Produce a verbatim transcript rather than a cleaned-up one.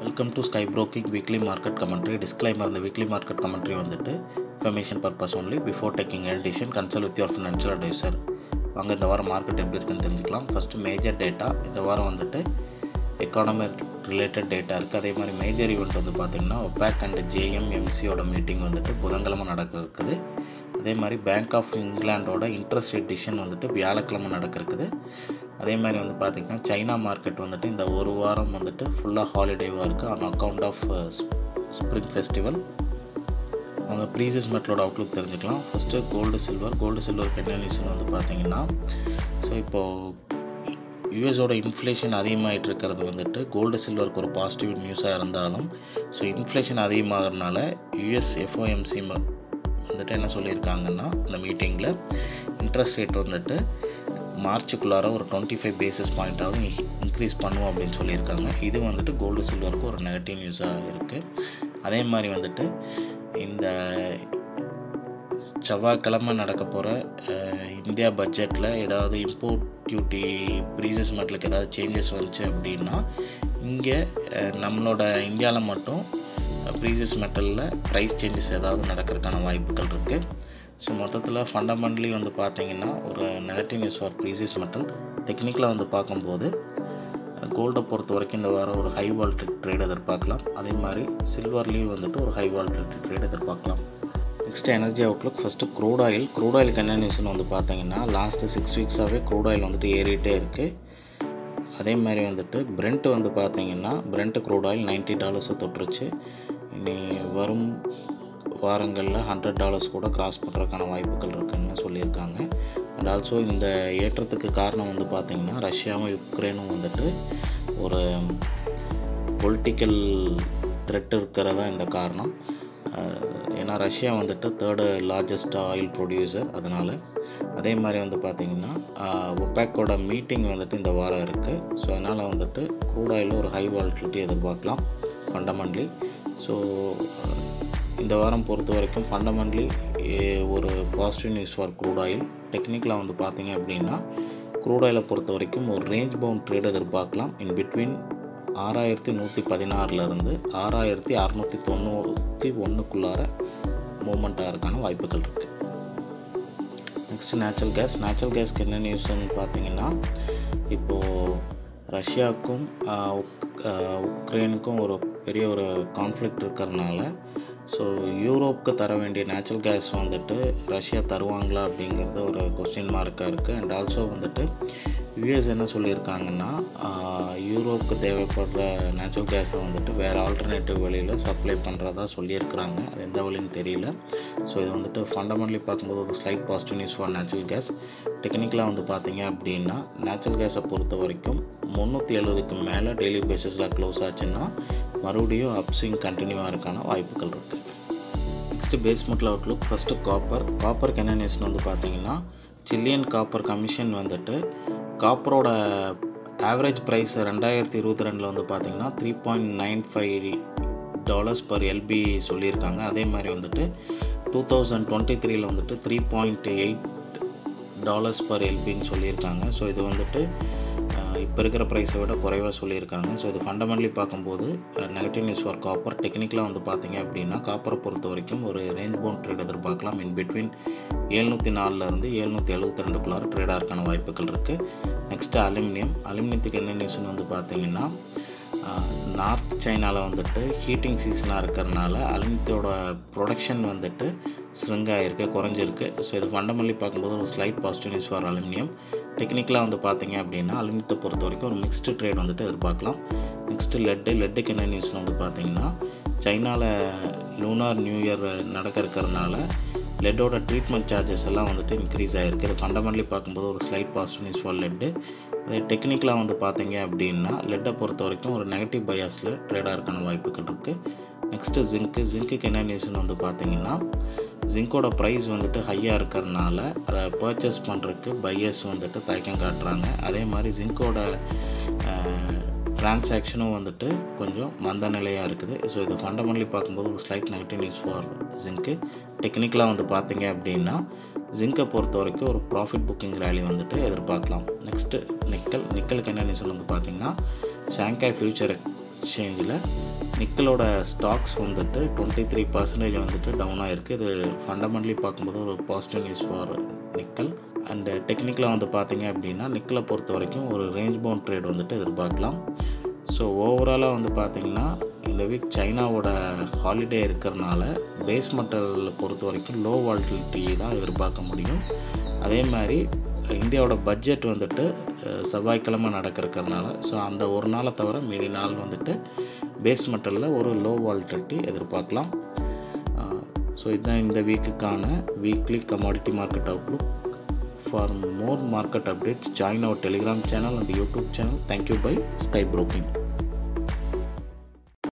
Welcome to Sky Broking Weekly Market Commentary. Disclaimer: the weekly market commentary வந்துட்டு information purpose only. Before taking any decision, consult with your financial advisor. வாங்க இந்த வாரம் market எப்படி இருக்குன்னு தெரிஞ்சுக்கலாம். First major data இந்த வாரம் வந்துட்டு எக்கானமி ரிலேட்டட் டேட்டா இருக்குது. அதே மாதிரி மேஜர் ஈவெண்ட் வந்து பார்த்திங்கன்னா ஒபேக் அண்ட் ஜேஎம்எம்சியோட மீட்டிங் வந்துட்டு புதன்கிழமை நடக்க இருக்குது. அதே மாதிரி பேங்க் ஆஃப் இங்கிலாண்டோட இன்ட்ரெஸ்ட் ரேட் டிசிஷன் வந்துட்டு வியாழக்கிழமை நடக்க இருக்குது. அதே மாதிரி வந்து பார்த்திங்கன்னா சைனா மார்க்கெட் வந்துட்டு இந்த ஒரு வாரம் வந்துட்டு ஃபுல்லாக ஹாலிடேவாக இருக்குது on account of spring festival. அவங்க ப்ரீசியஸ் மெட்டலோட அவுட்லுக் தெரிஞ்சுக்கலாம். ஃபஸ்ட்டு கோல்டு சில்வர் கோல்டு சில்வருக்கு என்ன நியூஸ்னு வந்து பார்த்திங்கன்னா, ஸோ இப்போது யூஎஸோட இன்ஃப்ளேஷன் அதிகமாகிட்டு இருக்கிறது வந்துட்டு கோல்டு சில்வருக்கு ஒரு பாசிட்டிவ் நியூஸாக இருந்தாலும், ஸோ இன்ஃப்ளேஷன் அதிகமாகறதுனால யூஎஸ் எஃப்ஓஎம்சி வந்துட்டு என்ன சொல்லியிருக்காங்கன்னா, இந்த மீட்டிங்கில் இன்ட்ரெஸ்ட் ரேட் வந்துட்டு மார்ச்சுக்குள்ளார ஒரு டுவெண்ட்டி ஃபைவ் பேசிஸ் பாயிண்ட்டாவது இன்க்ரீஸ் பண்ணுவோம் அப்படின்னு சொல்லியிருக்காங்க. இது வந்துட்டு கோல்டு சில்வருக்கு ஒரு நெகட்டிவ் நியூஸாக இருக்குது. அதே மாதிரி வந்துட்டு இந்த செவ்வாய்க்கிழமை நடக்க போகிற இந்தியா பட்ஜெட்டில் ஏதாவது இம்போர்ட் டியூட்டி ப்ரீசியஸ் மெட்டலுக்கு ஏதாவது சேஞ்சஸ் வந்துச்சு அப்படின்னா, இங்கே நம்மளோட இந்தியாவில் மட்டும் ப்ரீசியஸ் மெட்டலில் ப்ரைஸ் சேஞ்சஸ் ஏதாவது நடக்கிறதுக்கான வாய்ப்புகள் இருக்குது. ஸோ மொத்தத்தில் ஃபண்டமெண்டலி வந்து பார்த்திங்கன்னா ஒரு negative news for precious metal. டெக்னிக்கலாக வந்து பார்க்கும்போது கோல்டை பொறுத்த வரைக்கும் இந்த வாரம் ஒரு ஹை வால்டேஜ் ட்ரேட் எதிர்பார்க்கலாம். அதே மாதிரி சில்வர்லேயும் வந்துட்டு ஒரு ஹை வால்டேஜ் ட்ரேட் எதிர்பார்க்கலாம். Next energy outlook. First crude oil crude ஆயிலுக்கு என்ன நியூஸ்னு வந்து பார்த்திங்கன்னா, லாஸ்ட்டு சிக்ஸ் வீக்ஸாகவே க்ரூட் ஆயில் வந்துட்டு ஏறிட்டே இருக்குது. அதே மாதிரி வந்துட்டு பிரெண்ட் வந்து பார்த்திங்கன்னா பிரெண்ட் க்ரூட் ஆயில் நைன்ட்டி டாலர்ஸை தொட்டுருச்சு. இனி வரும் வாரங்களில் ஹண்ட்ரட் டாலர்ஸ் கூட கிராஸ் பண்ணுறதுக்கான வாய்ப்புகள் இருக்குதுன்னு சொல்லியிருக்காங்க. அண்ட் ஆல்சோ இந்த ஏற்றத்துக்கு காரணம் வந்து பார்த்திங்கன்னா ரஷ்யாவும் யுக்ரைனும் வந்துட்டு ஒரு பொலிட்டிக்கல் த்ரெட் இருக்கிறதா இந்த காரணம். ஏன்னா ரஷ்யா வந்துட்டு தேர்டு லார்ஜஸ்ட் ஆயில் ப்ரொடியூசர், அதனால். அதே மாதிரி வந்து பார்த்திங்கன்னா ஒபேக்கோட மீட்டிங் வந்துட்டு இந்த வாரம் இருக்குது. ஸோ அதனால் வந்துட்டு க்ரூட் ஆயிலில் ஒரு ஹை வால்டிலிட்டி எதிர்பார்க்கலாம் ஃபண்டமெண்டலி. ஸோ இந்த வாரம் பொறுத்த வரைக்கும் ஃபண்டமெண்டலி ஒரு positive news for crude oil. டெக்னிக்கலாக வந்து பார்த்திங்க அப்படின்னா க்ரூட் ஆயிலை பொறுத்த வரைக்கும் ஒரு ரேஞ்ச் பவுண்ட் ட்ரேட் எதிர்பார்க்கலாம். இன் பிட்வீன் ஆறாயிரத்தி நூற்றி பதினாறுலேருந்து ஆறாயிரத்தி அறநூற்றி தொண்ணூற்றி ஒன்றுக்குள்ளார மூமெண்ட் ஆகிறதுக்கான வாய்ப்புகள் இருக்குது. நெக்ஸ்ட்டு நேச்சுரல் கேஸ் நேச்சுரல் கேஸ்க்கு என்ன நியூஸ்ன்னு பார்த்திங்கன்னா, இப்போது ரஷ்யாவுக்கும் உக்ரைனுக்கும் ஒரு பெரிய ஒரு கான்ஃப்ளிக்ட் இருக்கிறதுனால ஸோ யூரோப்புக்கு தர வேண்டிய நேச்சுரல் கேஸ் வந்துட்டு ரஷ்யா தருவாங்களா அப்படிங்கிறது ஒரு கொஸ்டின் மார்க்காக இருக்குது. அண்ட் ஆல்சோ வந்துட்டு யூஎஸ் என்ன சொல்லியிருக்காங்கன்னா, யூரோப்புக்கு தேவைப்படுற நேச்சுரல் கேஸை வந்துட்டு வேறு ஆல்டர்னேட்டிவ் வழியில் சப்ளை பண்ணுறதா சொல்லியிருக்கிறாங்க. அது எந்த வழின்னு தெரியல. ஸோ இது வந்துட்டு ஃபண்டமெண்டலி பார்க்கும்போது ஒரு slight positive news for natural gas. டெக்னிக்கலாக வந்து பார்த்திங்க அப்படின்னா நேச்சுரல் கேஸை பொறுத்த வரைக்கும் முந்நூற்றி எழுபதுக்கு மேலே டெய்லி பேசிஸில் க்ளோஸ் ஆச்சுன்னா மறுபடியும் அப்ஸ்விங் கண்டினியூவாக இருக்கான வாய்ப்புகள் இருக்குது. Next base metal outlook. First copper காப்பருக்கு என்ன நியூஸ்னு வந்து பார்த்திங்கன்னா, சில்லியன் காப்பர் கமிஷன் வந்துட்டு காப்பரோட ஆவரேஜ் ப்ரைஸ் ரெண்டாயிரத்தி இருபத்தி ரெண்டில் வந்து பார்த்திங்கன்னா three point nine five dollars per LB சொல்லியிருக்காங்க. அதே மாதிரி வந்துட்டு டூ தௌசண்ட் டுவெண்ட்டி த்ரீயில் வந்துட்டு three point eight dollars per எல்பின்னு சொல்லியிருக்காங்க. ஸோ இது வந்துட்டு இப்போ இருக்கிற ப்ரைஸை விட குறைவாக சொல்லியிருக்காங்க. ஸோ இது ஃபண்டமெண்டலி பார்க்கும்போது நெகட்டிவ் நியூஸ் ஃபார் காப்பர். டெக்னிக்கலாக வந்து பார்த்திங்க அப்படின்னா காப்பரை பொறுத்த வரைக்கும் ஒரு ரேஞ்ச் பவுண்ட் ட்ரேட் எதிர்பார்க்கலாம். இன் பிட்வீன் ஏழ்நூற்றி நாலுலேருந்து ஏழ்நூற்றி எழுபத்தி ரெண்டுக்குள்ளார ட்ரேடாக இருக்கான வாய்ப்புகள் இருக்குது. நெக்ஸ்ட்டு அலுமினியம் அலுமினியத்துக்கு என்ன நியூஸ்னு வந்து பார்த்திங்கன்னா, நார்த் சைனாவில் வந்துட்டு ஹீட்டிங் சீசனாக இருக்கிறதுனால அலுமினியத்தோட ப்ரொடக்ஷன் வந்துட்டு ஸ்ரிங்காக இருக்குது, குறைஞ்சிருக்கு. ஸோ இது ஃபண்டமெண்டலி பார்க்கும்போது ஒரு slight positive news for aluminium. டெக்னிக்கலாக வந்து பார்த்திங்க அப்படின்னா அலுமினியத்தை பொறுத்த வரைக்கும் ஒரு மிக்ஸ்டு ட்ரேட் வந்துட்டு எதிர்பார்க்கலாம். நெக்ஸ்ட்டு லெட்டு லெட்டுக்கு என்ன நியூஸ்னு வந்து பார்த்திங்கன்னா, சைனாவில் லூனார் நியூ இயர் நடக்க இருக்கிறதுனால லெட்டோட ட்ரீட்மெண்ட் சார்ஜஸ் எல்லாம் வந்துட்டு இன்க்ரீஸ் ஆகிருக்கு. இது ஃபண்டமெண்டலி பார்க்கும்போது ஒரு slight positive news for lead. அது டெக்னிக்கலாக வந்து பார்த்திங்க அப்படின்னா லெட்டை பொறுத்த வரைக்கும் ஒரு நெகட்டிவ் பயாஸில் ட்ரேடாக இருக்கான வாய்ப்புகள் இருக்குது. நெக்ஸ்ட்டு ஜிங்க்கு ஜிங்க்குக்கு என்ன நியூஸ்னு வந்து பார்த்திங்கன்னா, ஜிங்கோட ப்ரைஸ் வந்துட்டு ஹையாக இருக்கிறதுனால அதை பர்ச்சேஸ் பண்ணுறதுக்கு பையர்ஸ் வந்துட்டு தயக்கம் காட்டுறாங்க. அதே மாதிரி ஜிங்கோட ட்ரான்சாக்ஷனும் வந்துட்டு கொஞ்சம் மந்த நிலையாக இருக்குது. ஸோ இது ஃபண்டமெண்டலி பார்க்கும்போது ஒரு slight negative news for zinc. டெக்னிக்கலாக வந்து பார்த்திங்க அப்படின்னா ஜிங்கை பொறுத்த வரைக்கும் ஒரு ப்ராஃபிட் புக்கிங் ரேலி வந்துட்டு எதிர்பார்க்கலாம். நெக்ஸ்ட்டு நிக்கல் நிக்கலுக்கு என்ன நியூஸ் வந்து பார்த்திங்கன்னா, ஷாங்காய் ஃபியூச்சர் எக்ஸ்சேஞ்சில் நிக்கலோட ஸ்டாக்ஸ் வந்துட்டு டுவெண்ட்டி த்ரீ பர்சன்டேஜ் வந்துட்டு டவுன் ஆகிருக்கு. இது ஃபண்டமெண்டலி பார்க்கும்போது ஒரு positive news for nickel. And டெக்னிக்கலாக வந்து பார்த்திங்க அப்படின்னா நிக்கலை பொறுத்த வரைக்கும் ஒரு ரேஞ்ச் பவுண்ட் ட்ரேட் வந்துட்டு எதிர்பார்க்கலாம். ஸோ ஓவராலாக வந்து பார்த்திங்கன்னா இந்த வீக் சைனாவோட ஹாலிடே இருக்கிறனால பேஸ் மெட்டலை பொறுத்த வரைக்கும் லோ வால்டிலிட்டி தான் எதிர்பார்க்க முடியும். அதே மாதிரி இந்தியாவோட பட்ஜெட் வந்துட்டு செவ்வாய்க்கிழமை நடக்கிறதுனால ஸோ அந்த ஒரு நாளை தவிர மீதி நாள் வந்துட்டு பேஸ் மெட்டலில் ஒரு லோ வால்டிலிட்டி எதிர்பார்க்கலாம். ஸோ இதுதான் இந்த வீக்குக்கான weekly commodity market outlook. For more market updates join our telegram channel and YouTube channel. Thank you by Sky broking.